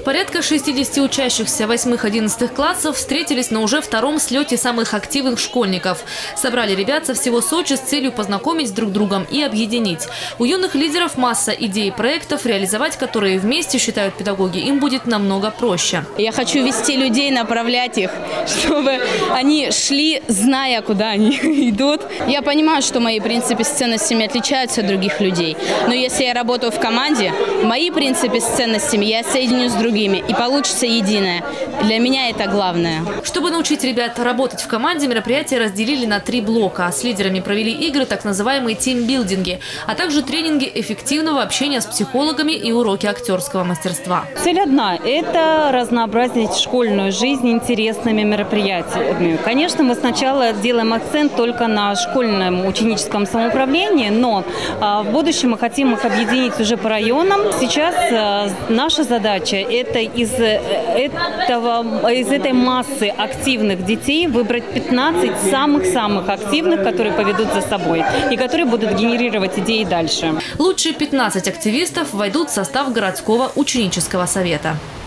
Порядка 60 учащихся 8-11 классов встретились на уже втором слете самых активных школьников. Собрали ребят со всего Сочи с целью познакомить с друг другом и объединить. У юных лидеров масса идей и проектов, реализовать которые вместе, считают педагоги, им будет намного проще. Я хочу вести людей, направлять их, чтобы они шли, зная, куда они идут. Я понимаю, что мои принципы с ценностями отличаются от других людей. Но если я работаю в команде, мои принципы с ценностями я соединю с другими, и получится единое. Для меня это главное. Чтобы научить ребят работать в команде, мероприятие разделили на 3 блока. С лидерами провели игры, так называемые тимбилдинги, а также тренинги эффективного общения с психологами и уроки актерского мастерства. Цель одна – это разнообразить школьную жизнь интересными мероприятиями. Конечно, мы сначала делаем акцент только на школьном ученическом самоуправлении, но в будущем мы хотим их объединить уже по районам. Сейчас наша задача – это из этой массы активных детей выбрать 15 самых-самых активных, которые поведут за собой и которые будут генерировать идеи дальше. Лучшие 15 активистов войдут в состав городского ученического совета.